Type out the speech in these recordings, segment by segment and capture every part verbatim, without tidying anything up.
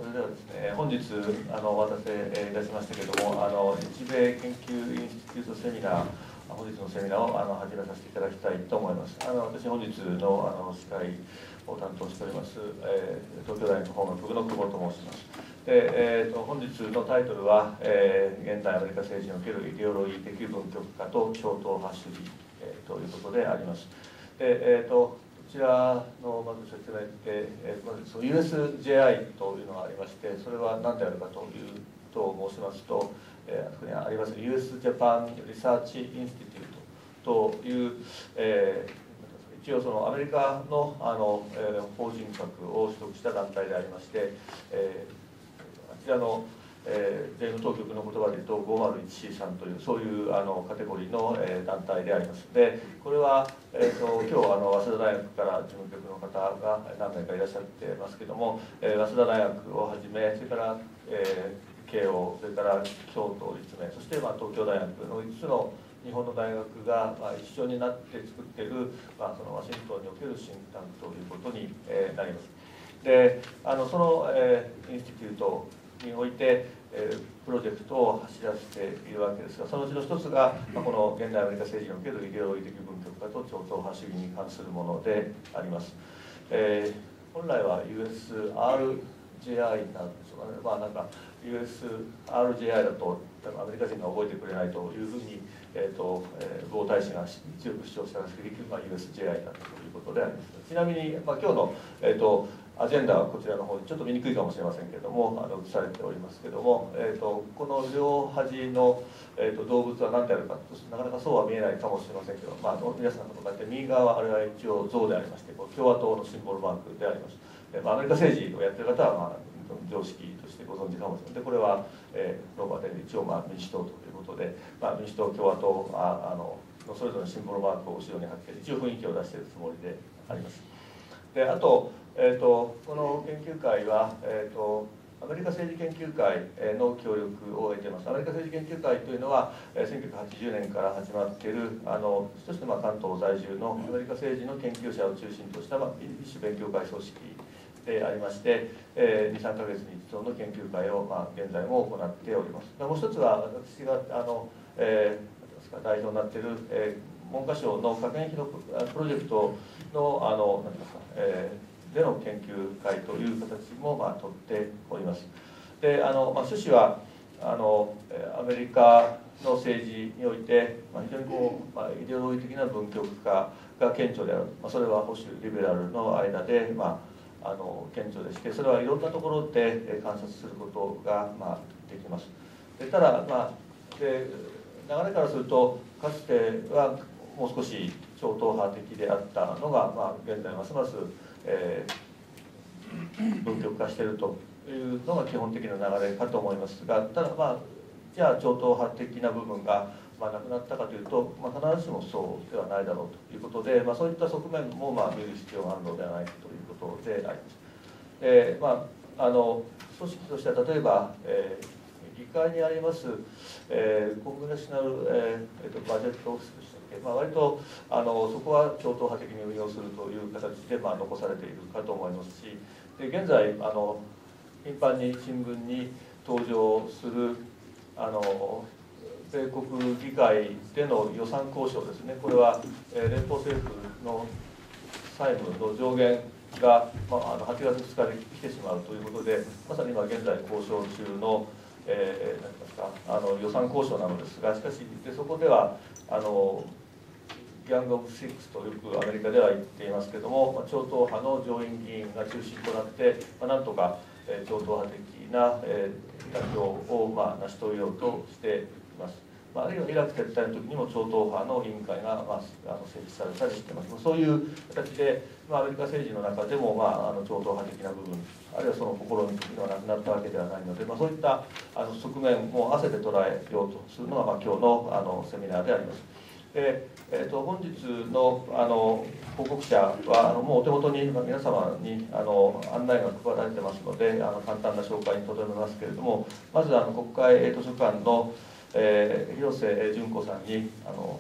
それではですね、本日あのお待たせいたしましたけれども、あの日米研究インスティテュートセミナー、本日のセミナーをあの始めさせていただきたいと思います。あの私、本日のあの司会を担当しております、えー、東京大学法学部の久保と申します。でえー、と本日のタイトルは、えー、現代アメリカ政治におけるイデオロギー的分極化と超党派主義、えー、ということであります。でえーとこちらのまず説明で、えー、まずその ユーエスジェーアイ というのがありまして、それは何であるかというとを申しますと、えー、あそこにあります ユーエス Japan Research Institute という、えー、一応そのアメリカの、あの、えー、法人格を取得した団体でありまして、えー、あちらのえー、税務当局の言葉で言うと ごまるいちシー さんというそういうあのカテゴリーの、えー、団体であります。でこれは、えー、と今日あの早稲田大学から事務局の方が何名かいらっしゃってますけども、えー、早稲田大学をはじめ、それから、えー、慶応、それから京都立命、そして、まあ、東京大学のいつつの日本の大学が、まあ、一緒になって作っている、まあ、そのワシントンにおけるシンクタンクということに、えー、なります。であのその、えー、インスティテュートにおいて、えー、プロジェクトを走らせているわけですが、そのうちの一つが、まあ、この現代アメリカ政治におけるイデオロギー的分極化と超党派主義に関するものであります。えー、本来は ユーエスアールジェーアイ なんでしょうかね。まあなんか ユーエスアールジェーアイ だとアメリカ人が覚えてくれないというふうに、えーとえー、呉大使が強く主張したんですけど、まあ、ユーエスジェーアイ だということであります。ちなみに、まあ、今日の、えーとアジェンダはこちらの方にちょっと見にくいかもしれませんけれども、あの映されておりますけれども、えー、とこの両端の、えー、と動物は何であるかと、なかなかそうは見えないかもしれませんけど、まあ、皆さんの大体右側はあれは一応像でありまして、共和党のシンボルマークであります。でまあ、アメリカ政治をやっている方は、まあ、常識としてご存知かもしれません。でこれは、えー、ローマで一応、まあ、民主党ということで、まあ、民主党共和党ああのそれぞれのシンボルマークを後ろに貼って一応雰囲気を出しているつもりであります。であとえー、とこの研究会は、えー、とアメリカ政治研究会の協力を得ています。アメリカ政治研究会というのはせんきゅうひゃくはちじゅうねんから始まっているあのそしてまあ関東在住のアメリカ政治の研究者を中心とした、まあ、一種勉強会組織でありまして、えー、にさんかげつに一度の研究会を、まあ、現在も行っております。もう一つは私があの、えー、代表になっている、えー、文科省の科研費のプロジェクトのあの何ですか、えーでの研究会という形もまあ取っております。であの、まあ、趣旨はあのアメリカの政治において、まあ、非常にこう、まあ、イデオロギー的な分極化が顕著である、まあ、それは保守リベラルの間で、まあ、あの顕著でして、それはいろんなところで観察することが、まあ、できます。でただ、まあ、で流れからするとかつてはもう少し超党派的であったのが、まあ、現在ますますえー、分極化しているというのが基本的な流れかと思いますが、ただまあじゃあ超党派的な部分が、まあ、なくなったかというと、まあ、必ずしもそうではないだろうということで、まあ、そういった側面もまあ見る必要があるのではないかということであります。えーまあ、あの組織としては例えば、えー、議会にあります、えー、コングレッショナル、えーえー、とバジェットオフィスでしたっけ、まあ、割とあのそこは超党派的に運用するという形で、まあ、残されているかと思いますし、で現在あの頻繁に新聞に登場するあの米国議会での予算交渉ですね、これは、えー、連邦政府の債務の上限が、まあ、あのはちがつふつかで来てしまうということで、まさに今現在交渉中の、えー、何ですかあの予算交渉なのですが、しかしでそこではあのギャング・オブ・シックスとよくアメリカでは言っていますけれども、まあ、超党派の上院議員が中心となって、まあ、なんとか、えー、超党派的な、えー、妥協を、まあ、成し遂げようとしています。まあ、あるいはイラク撤退の時にも超党派の委員会が、まあ、あの設置されたりしています。そういう形で、まあ、アメリカ政治の中でも、まあ、あの超党派的な部分、あるいはその試みがなくなったわけではないので、まあ、そういったあの側面も合わせて捉えようとするのが、まあ、今日のあのセミナーであります。でえー、と本日のあの報告者はあのもうお手元に皆様にあの案内が配られてますので、あの簡単な紹介にとどめますけれども、まずあの国会図書館の、えー、広瀬純子さんにあの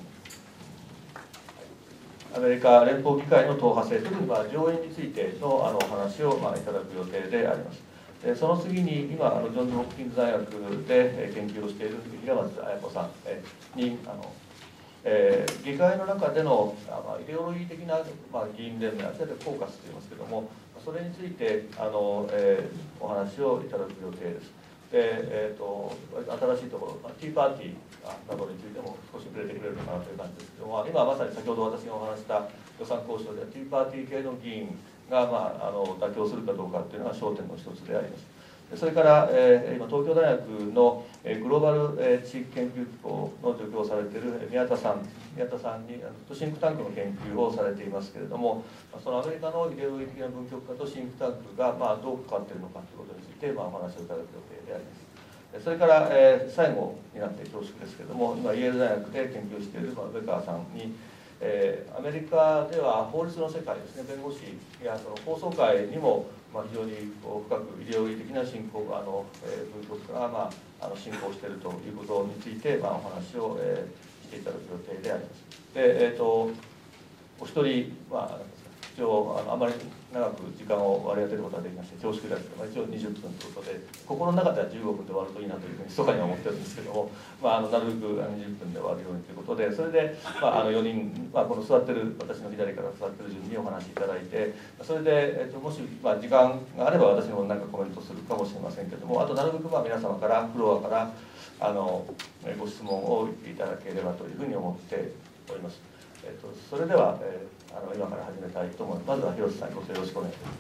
アメリカ連邦議会の党派制、特にまあ上院についてのあのお話をまあいただく予定であります。 その次に今あのジョンズ・ホプキンズ大学で研究をしている平松綾子さんにあの、えー、議会の中での、まあ、イデオロギー的な、まあ、議員連盟、あるいはコーカスといいますけども、それについてあの、えー、お話をいただく予定です。でえー、と新しいところ、ティーパーティーなどについても少し触れてくれるのかなという感じですけども、今まさに先ほど私がお話した予算交渉ではティーパーティー系の議員が、まあ、あの妥協するかどうかというのが焦点の一つであります。それから、えー、今東京大学のグローバル、えー、地域研究機構の助教をされている宮田さん宮田さんにあのシンクタンクの研究をされていますけれども、そのアメリカのイデオロギー的な分極化とシンクタンクが、まあ、どう関わっているのかということについて、まあ、お話をいただく予定であります。それから、えー、最後になって恐縮ですけれども、今イェール大学で研究している、まあ、ベカーさんに、えー、アメリカでは法律の世界ですね、弁護士やその法曹界にも、まあ、非常にこう深くイデオロギー的な進行あの、えー、分極が、まあ、あの進行しているということについて、まあ、お話を、えー、していただく予定であります。で、えー、とお一人、まあ一応あのあまり長く時間を割り当てることができまして恐縮ですけど、まあ、一応にじゅっぷんということで、心の中ではじゅうごふんで終わるといいなというふうに密かには思ってるんですけども、まあ、あのなるべくにじゅっぷんで終わるようにということで、それで、まあ、あのよにん、まあ、この座ってる私の左から座ってる順にお話しいただいて、それで、えっと、もし、まあ、時間があれば私も何かコメントするかもしれませんけども、あとなるべくまあ皆様からフロアからあのご質問をいただければというふうに思っております。えっと、それでは、えー、あの今から始めたいと思います。まずは広瀬さん、ご清聴よろしくお願いします。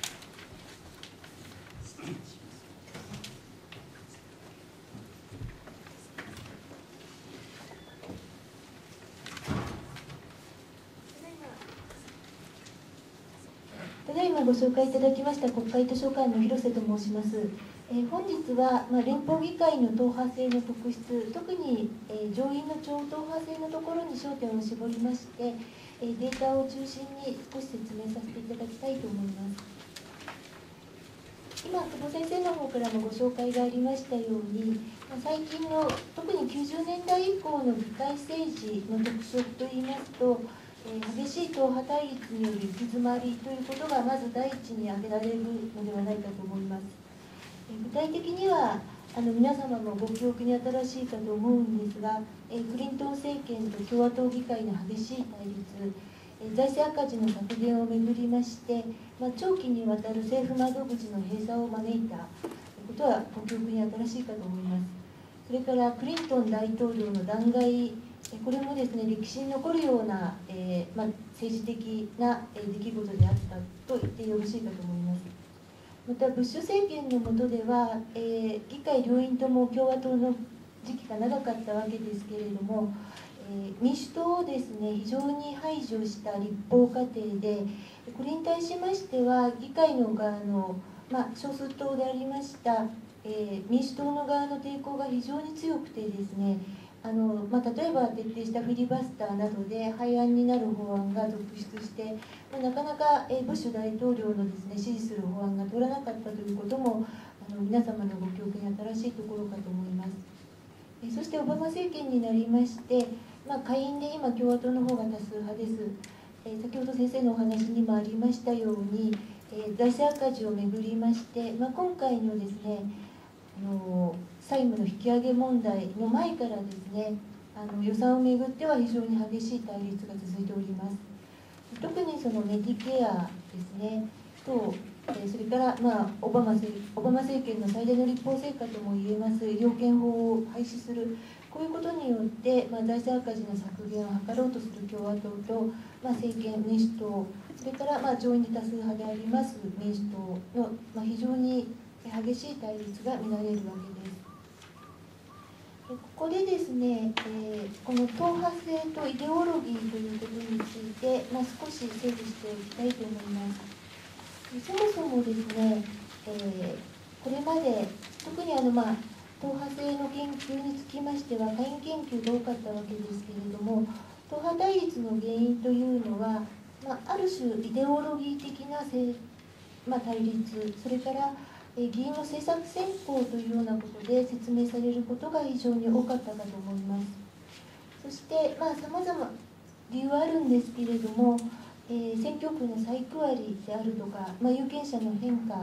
ただいまご紹介いただきました国会図書館の広瀬と申します。えー、本日は、まあ、連邦議会の党派制の特質、特に、えー、上院の超党派制のところに焦点を絞りまして、えー、データを中心に少し説明させていただきたいと思います。今、久保先生の方からもご紹介がありましたように、まあ、最近の特にきゅうじゅうねんだい以降の議会政治の特色といいますと、えー、激しい党派対立による行き詰まりということがまず第一に挙げられるのではないかと思います。具体的にはあの皆様もご記憶に新しいかと思うんですが、えクリントン政権と共和党議会の激しい対立、え財政赤字の削減をめぐりまして、まあ、長期にわたる政府窓口の閉鎖を招いたことはご記憶に新しいかと思います。それからクリントン大統領の弾劾、これもですね歴史に残るような、えーまあ、政治的な出来事であったと言ってよろしいかと思います。またブッシュ政権の下では、えー、議会両院とも共和党の時期が長かったわけですけれども、えー、民主党をですね非常に排除した立法過程で、これに対しましては議会の側の、まあ、少数党でありました、えー、民主党の側の抵抗が非常に強くてですね、あのまあ、例えば徹底したフィリバスターなどで廃案になる法案が続出して、まあ、なかなか、えー、ブッシュ大統領のです、ね、支持する法案が通らなかったということもあの皆様のご記憶に新しいところかと思います。えー、そしてオバマ政権になりまして、まあ、下院で今共和党の方が多数派です。えー、先ほど先生のお話にもありましたように、えー、財政赤字をめぐりまして、まあ、今回のですねあの債務の引き上げ問題の前からですねあの予算をめぐっては非常に激しい対立が続いております。特にそのメディケアですねと、えそれから、まあ、オバマオバマ政権の最大の立法成果ともいえます医療券法を廃止する、こういうことによって、まあ、財政赤字の削減を図ろうとする共和党と、まあ、政権民主党、それから、まあ、上院で多数派であります民主党の、まあ、非常に激しい対立が見られるわけです。ここでですね、えー、この党派制とイデオロギーということについて、まあ、少し整理しておきたいと思います。そもそもですね、えー、これまで特にあの、まあ、党派制の研究につきましては下院研究が多かったわけですけれども、党派対立の原因というのは、まあ、ある種イデオロギー的な、まあ、対立、それから議員の政策選考というようなことで説明されることが非常に多かったかと思います。そしてまあさまざま理由はあるんですけれども、えー、選挙区の再区割りであるとか、まあ、有権者の変化、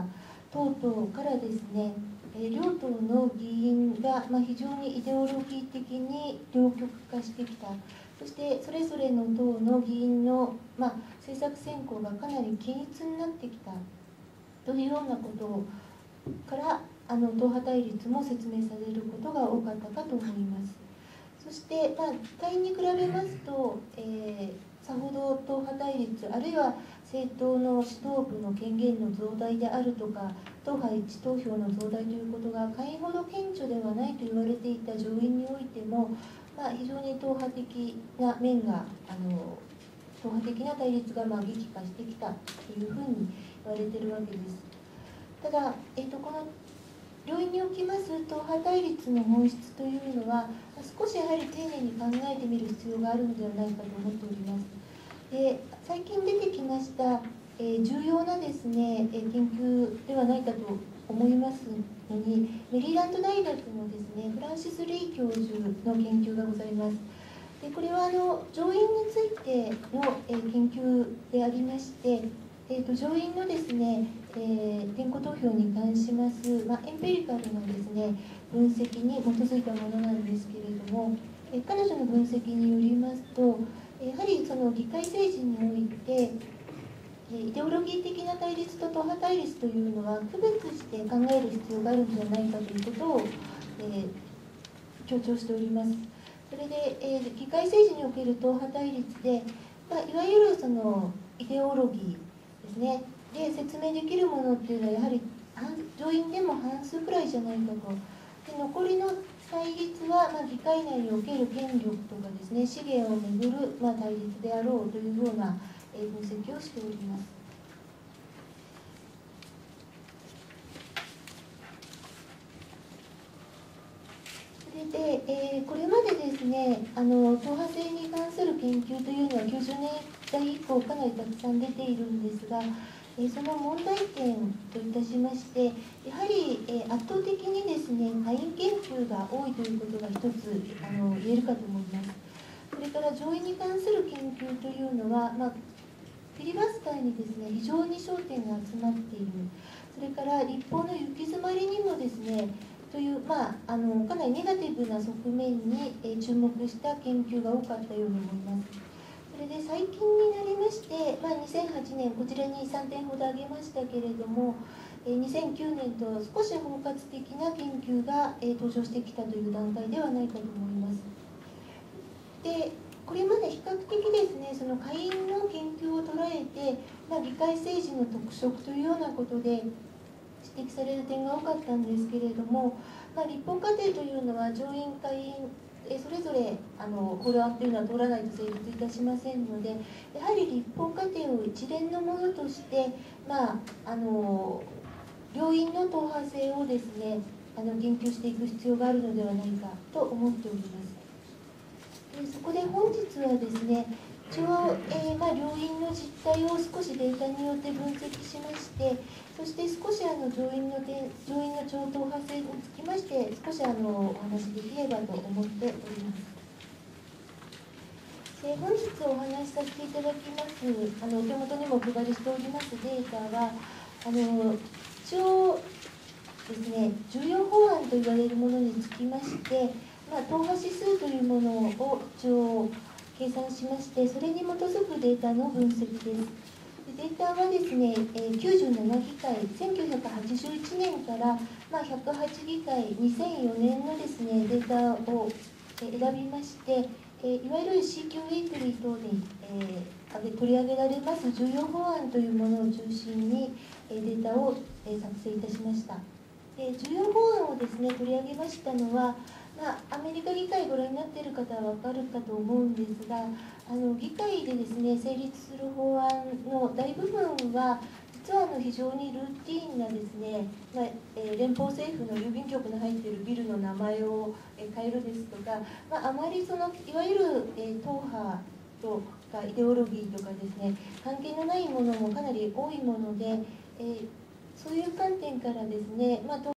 等々からですね、両党の議員が、まあ、非常にイデオロギー的に両極化してきた、そしてそれぞれの党の議員の、まあ、政策選考がかなり均一になってきたというようなことからあの党派対立も説明されることが多かったかと思います。そして、まあ、他院に比べますと、えー、さほど党派対立あるいは政党の指導部の権限の増大であるとか党派一致投票の増大ということが下院ほど顕著ではないと言われていた上院においても、まあ、非常に党派的な面があの党派的な対立がまあ激化してきたというふうに言われているわけです。ただ、えー、とこの両院におきます党派対立の本質というのは少しやはり丁寧に考えてみる必要があるのではないかと思っております。で最近出てきました、えー、重要なですね、えー、研究ではないかと思いますのにメリーランド大学のですねフランシス・レイ教授の研究がございます。でこれはあの上院についての、えー、研究でありまして、えー、と上院のですね、えー、点呼投票に関します、まあ、エンペリカルなですね分析に基づいたものなんですけれども、えー、彼女の分析によりますとやはりその議会政治においてイデオロギー的な対立と党派対立というのは区別して考える必要があるんじゃないかということを、えー、強調しております。それで、えー、議会政治における党派対立で、まあ、いわゆるそのイデオロギーですねで説明できるものっていうのはやはり上院でも半数くらいじゃないかと。で残りの対立は、まあ、議会内における権力とかですね資源をめぐる、まあ、対立であろうというような、えー、分析をしております。それで、えー、これまでですねあの党派制に関する研究というのはきゅうじゅうねんだい以降かなりたくさん出ているんですが、えー、その問題点といたしましてやはり、えー、圧倒的にですね下院研究が多いということが一つあの言えるかと思います。それから上院に関する研究というのは、まあ、フィリバスターにですね非常に焦点が集まっている。それから立法の行き詰まりにもですねという、まあ、あのかなりネガティブな側面に、えー、注目した研究が多かったように思います。それで最近になりまして、まあ、にせんはちねんこちらにさんてんほど挙げましたけれども、えー、にせんきゅうねんと少し包括的な研究が、えー、登場してきたという段階ではないかと思います。でこれまで比較的ですねその下院の研究を捉えて、まあ、議会政治の特色というようなことで指摘される点が多かったんですけれども、まあ、立法過程というのは上院下院えそれぞれあの法案というのは通らないと成立いたしませんのでやはり立法過程を一連のものとして、まあ、あの両院の党派性をですねあの研究していく必要があるのではないかと思っております。そこで本日はですね一応、えーまあ、両院の実態を少しデータによって分析しましてそして少しあの上院の点上院の超党派制につきまして少しあのお話しできればと思っております。で本日お話しさせていただきますあのお手元にもお配りしておりますデータはあの一応ですね重要法案と言われるものにつきましてまあ、党派指数というものを一応計算しましてそれに基づくデータの分析です。データはですねきゅうじゅうなな議会せんきゅうひゃくはちじゅういちねんから、まあ、ひゃくはち議会にせんよねんのですねデータを選びましていわゆる シーキュー ウィークリー等に、えー、取り上げられます重要法案というものを中心にデータを作成いたしました。で重要法案をですね取り上げましたのはまあ、アメリカ議会ご覧になっている方は分かるかと思うんですがあの議会でですね成立する法案の大部分は実はあの非常にルーティーンなですね、まあえー、連邦政府の郵便局に入っているビルの名前を変えるですとか、まあ、あまりそのいわゆる、えー、党派とかイデオロギーとかですね関係のないものもかなり多いもので、えー、そういう観点からですね、まあ